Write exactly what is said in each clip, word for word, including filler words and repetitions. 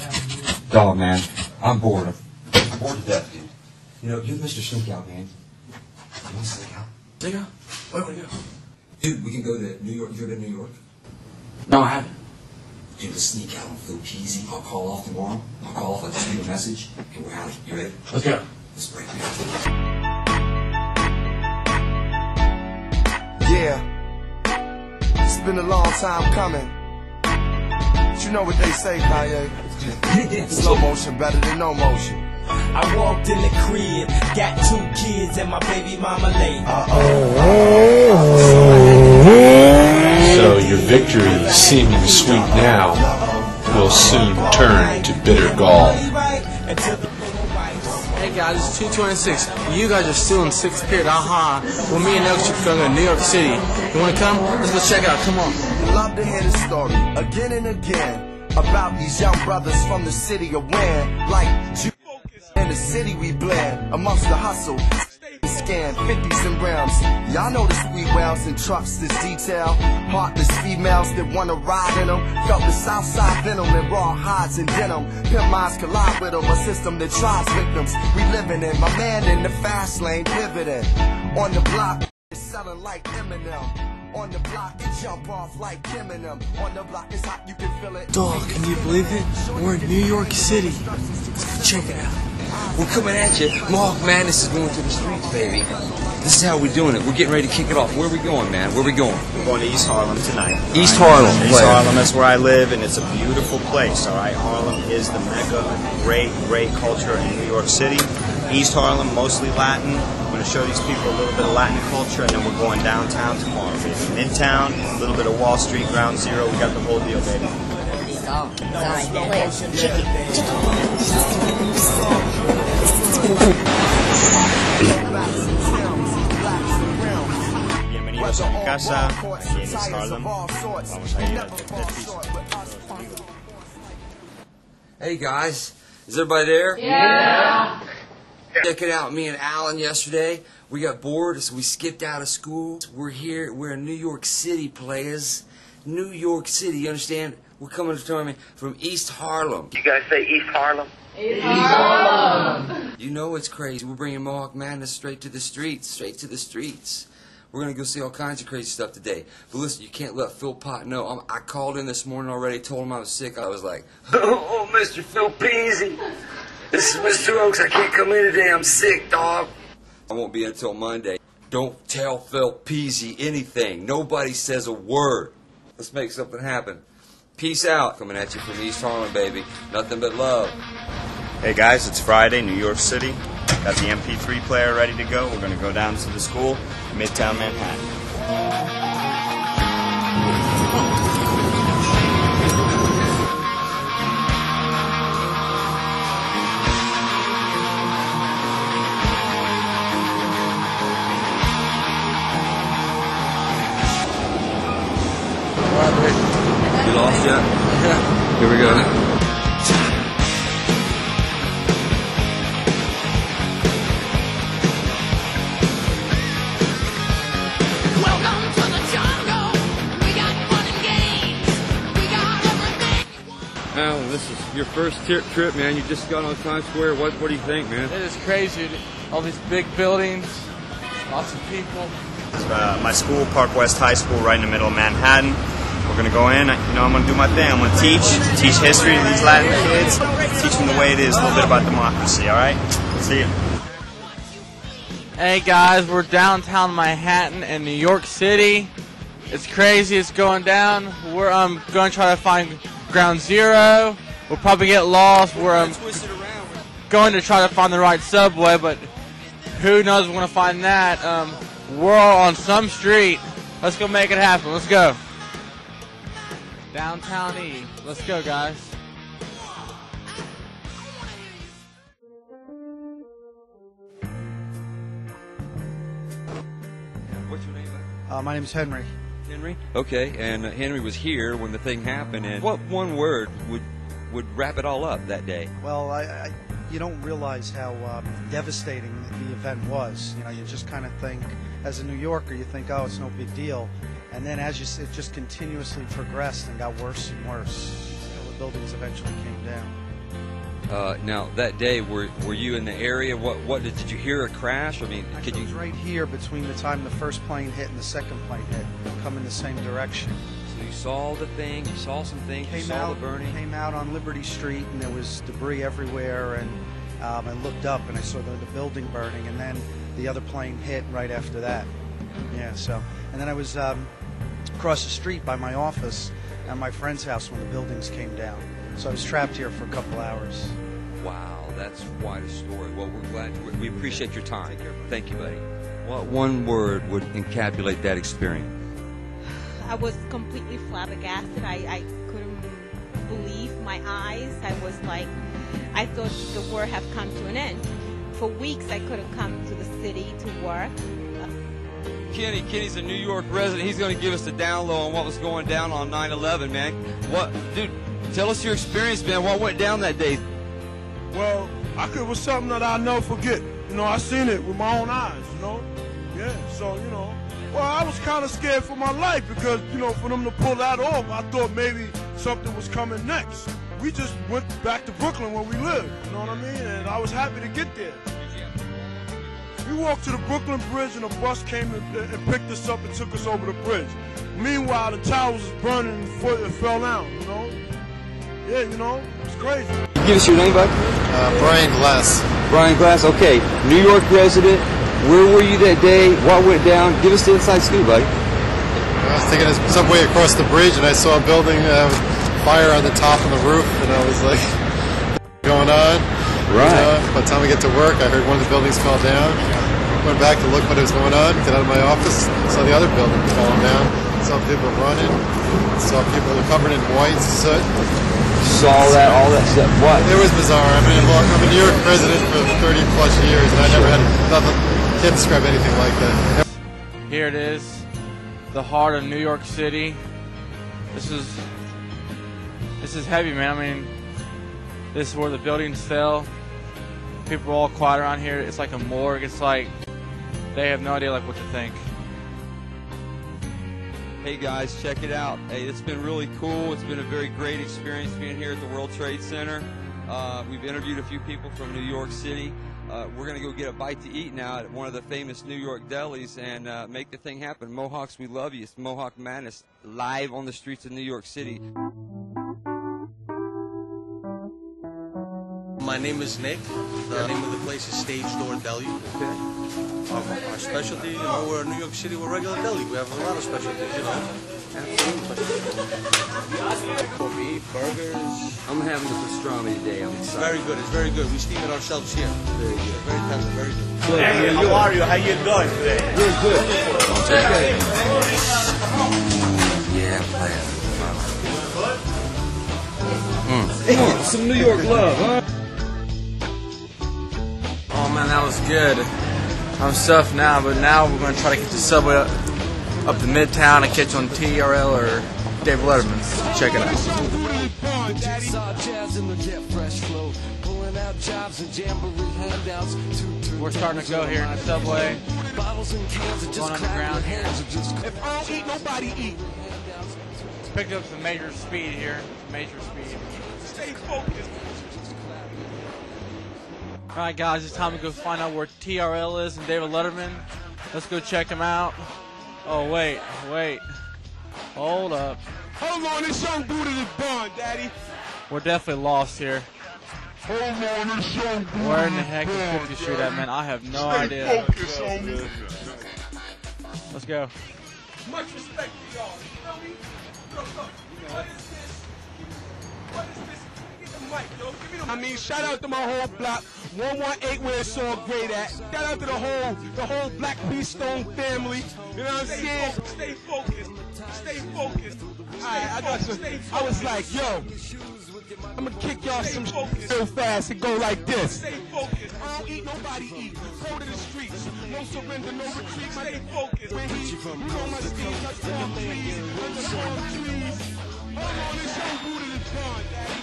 Dog, man, I'm bored. I'm bored to death, dude. You know, you're Mister Sneak Out, man. You want to sneak out? Sneak out? Where do we go? Dude, we can go to New York. You ever been to New York? No, I haven't. Dude, let's sneak out on Phil Peasy. I'll call off tomorrow. I'll call off, I'll just leave a message, and we're out. You ready? Let's go. Let's break it. Yeah. It's been a long time coming. But you know what they say, Kanye? Slow motion better than no motion. I walked in the crib, got two kids and my baby mama late. So your victory, seeming sweet now, will soon turn to bitter gall. Hey guys, it's two twenty-six. You guys are still in sixth period. Aha. Uh-huh. Well, me and Elks are going to New York City. You want to come? Let's go check it out. Come on. Love to hear the story again and again about these young brothers from the city of Wayne. Like Jew in the city we blend amongst the hustle. Scan fifties and rounds. Y'all know the speed wells and trucks this detail. Heartless females that wanna ride in them. Felt the south side venom and raw hides and denim. Pimp minds collide with them. A system that tries victims. We living in my man in the fast lane pivoting. On the block, it's selling like Eminem. On the block, it jump off like Eminem. On the block, it's hot, you can feel it. Dog, can you believe it? We're in New York City. Check it out. We're coming at you. Mohawk Madness is going to the streets, baby. This is how we're doing it. We're getting ready to kick it off. Where are we going, man? Where are we going? We're going to East Harlem tonight. East right? Harlem. East Harlem, that's where I live, and it's a beautiful place, all right? Harlem is the mecca of great, great culture in New York City. East Harlem, mostly Latin. I'm going to show these people a little bit of Latin culture, and then we're going downtown tomorrow, baby. Midtown, a little bit of Wall Street, Ground Zero. We got the whole deal, baby. Oh, sorry, chicken, Bienvenidos a mi casa, aquí en East Harlem. Vamos a ir al tercer piso. Hey, guys. Is everybody there? Yeah. Check it out. Me and Alan yesterday, we got bored, so we skipped out of school. We're here. We're in New York City, players. New York City, you understand? We're coming to tournament from East Harlem. You guys say East Harlem? East Harlem. You know it's crazy. We're bringing Mohawk Madness straight to the streets, straight to the streets. We're going to go see all kinds of crazy stuff today. But listen, you can't let Phil Pot know. I'm, I called in this morning already, told him I was sick. I was like, oh, Mister Phil Peasy. This is Mister Oaks. I can't come in today. I'm sick, dog. I won't be in until Monday. Don't tell Phil Peasy anything. Nobody says a word. Let's make something happen. Peace out. Coming at you from East Harlem, baby. Nothing but love. Hey guys, it's Friday, New York City. Got the M P three player ready to go. We're going to go down to the school, Midtown Manhattan. You lost yet? Yeah. Here we go. Welcome to the jungle. We got fun and games. We got everything you want. Alan, this is your first trip, man. You just got on Times Square. What, what do you think, man? It is crazy. All these big buildings, lots of people. Uh, my school, Park West High School, right in the middle of Manhattan. We're going to go in, you know, I'm going to do my thing. I'm going to teach, teach history to these Latin kids, teach them the way it is, a little bit about democracy, all right? See ya. Hey guys, we're downtown Manhattan in New York City. It's crazy, it's going down. We're um, going to try to find Ground Zero. We'll probably get lost. We're um, going to try to find the right subway, but who knows we're going to find that. Um, we're all on some street. Let's go make it happen. Let's go. Downtown E. Let's go, guys. What's your name? Uh, my name is Henry. Henry? Okay, and uh, Henry was here when the thing happened, and what one word would would wrap it all up that day? Well, I, I you don't realize how um, devastating the event was. You know, you just kind of think, as a New Yorker, you think, oh, it's no big deal. And then as you, it just continuously progressed and got worse and worse until the buildings eventually came down. Uh, now that day, were were you in the area? What what did, did you hear a crash? I mean, could It was you? right here between the time the first plane hit and the second plane hit, coming the same direction. So you saw the thing. You saw some things. You Came saw out, the burning. came out on Liberty Street, and there was debris everywhere. And um, I looked up, and I saw the, the building burning, and then the other plane hit right after that. Yeah. So, and then I was um, across the street by my office at my friend's house when the buildings came down. So I was trapped here for a couple hours. Wow, that's quite a story. Well, we're glad. We appreciate your time. Thank you, buddy. What one word would encapsulate that experience? I was completely flabbergasted. I, I couldn't believe my eyes. I was like, I thought the world had come to an end. For weeks, I couldn't come to the city to work. Kenny, Kenny's a New York resident. He's going to give us the down low on what was going down on nine eleven, man. What, dude? Tell us your experience, man. What went down that day? Well, I could, it was something that I'll never forget. You know, I seen it with my own eyes, you know? Yeah, so, you know. Well, I was kind of scared for my life because, you know, for them to pull that off, I thought maybe something was coming next. We just went back to Brooklyn where we lived, you know what I mean? And I was happy to get there. We walked to the Brooklyn Bridge and a bus came and, and picked us up and took us over the bridge. Meanwhile, the towers was burning and it fell down, you know? Yeah, you know, it's crazy. Give us your name, bud. Uh, Brian Glass. Brian Glass. Okay, New York resident. Where were you that day? What went down? Give us the inside scoop, buddy. I was taking a subway across the bridge, and I saw a building, uh, fire on the top and the roof, and I was like, going on. Right. You know, by the time I get to work, I heard one of the buildings fall down. Went back to look what was going on, get out of my office, saw the other building falling down. Saw people running, saw people covered in white soot. Saw that, all that stuff. What? It was bizarre. I mean, well, I'm a New York resident for thirty plus years, and I never had nothing. Can't describe anything like that. Here it is, the heart of New York City. This is this is heavy, man. I mean, this is where the buildings fell. People are all quiet around here. It's like a morgue. It's like they have no idea like what to think. Hey guys, check it out. Hey, it's been really cool. It's been a very great experience being here at the World Trade Center. Uh, we've interviewed a few people from New York City. Uh, we're going to go get a bite to eat now at one of the famous New York delis and uh, make the thing happen. Mohawks, we love you. It's Mohawk Madness live on the streets of New York City. My name is Nick. The name of the place is Stage Door Deli. Okay. Um, our specialty, you know, we're in New York City, we're regular deli. We have a lot of specialties, you know. For beef, burgers. I'm having the pastrami today. I'm It's excited. very good. It's very good. We steam it ourselves here. Very good. Very tender. Very good. Good. Hey, how are you? How you doing today? Good, good. Okay. Yeah, player. Mm. Some New York love, huh? Oh man, that was good. I'm stuffed now, but now we're going to try to get the subway up, up to Midtown and catch on T R L or Dave Letterman's. Check it out. We're starting to go here in the subway. Going underground here. If I don't eat, nobody eat. Picked up some major speed here. Major speed. Stay focused. Alright guys, it's time to go find out where T R L is and David Letterman. Let's go check him out. Oh wait, wait. Hold up. Hold on, this young Buddha is born, Daddy. We're definitely lost here. Hold on, this young Buddha Where in the heck is fiftieth Street at, man? I have no Stay idea. focused, homie. Let's go. Much respect to y'all. You know me? Look, look. What is this? What is this? Give me the mic, yo. Give me the I mean, shout out to my whole block. one one eight where it's all great at. Shout out to the whole, the whole Black Peace Stone family. You know what I'm saying? Stay focused. Stay focused. Alright, I got you. I was like, yo, I'm gonna kick y'all some real fast and go like this. Stay focused. I don't eat, nobody eat. Go to the streets. No surrender, no retreat. Stay focused. Where he, you know my steam, touch palm trees, under palm trees. Hold on, this young Buddha is gone, Daddy.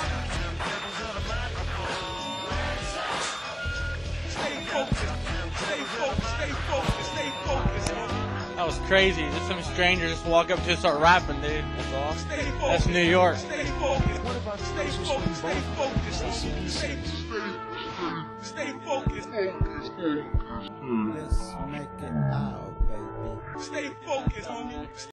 Stay focused. Stay focused. Stay focused. Stay focused. That was crazy. Just some stranger just walk up to us and start rapping, dude. That's awesome. That's New York. Stay focused. Stay focused. Stay focused. Stay, stay focused. Let's make it out, baby. Stay focused, homie.